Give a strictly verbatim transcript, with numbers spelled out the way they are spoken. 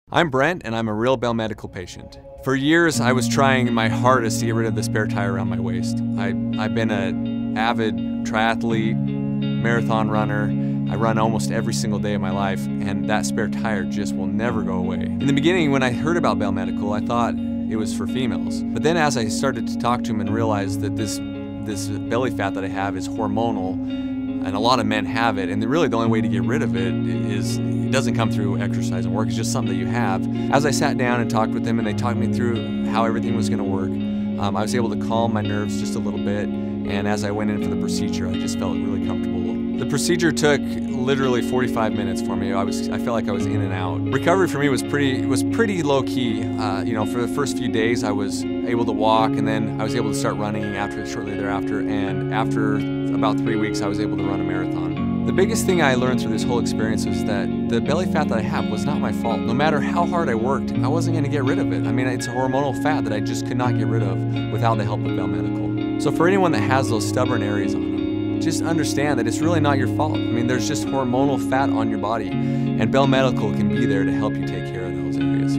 I'm Brent, and I'm a real Bell Medical patient. For years, I was trying my hardest to get rid of the spare tire around my waist. I, I've been an avid triathlete, marathon runner. I run almost every single day of my life, and that spare tire just will never go away. In the beginning, when I heard about Bell Medical, I thought it was for females. But then as I started to talk to them and realized that this, this belly fat that I have is hormonal, and a lot of men have it, and really the only way to get rid of it is, it doesn't come through exercise and work, it's just something that you have. As I sat down and talked with them and they talked me through how everything was gonna work, um, I was able to calm my nerves just a little bit, and as I went in for the procedure, I just felt really comfortable. The procedure took literally forty-five minutes for me. I was, I felt like I was in and out. Recovery for me was pretty, was pretty low key. Uh, you know, for the first few days, I was able to walk, and then I was able to start running after, shortly thereafter. And after about three weeks, I was able to run a marathon. The biggest thing I learned through this whole experience was that the belly fat that I have was not my fault. No matter how hard I worked, I wasn't going to get rid of it. I mean, it's a hormonal fat that I just could not get rid of without the help of Bell Medical. So for anyone that has those stubborn areas on them, just understand that it's really not your fault. I mean, there's just hormonal fat on your body, and Bell Medical can be there to help you take care of those areas.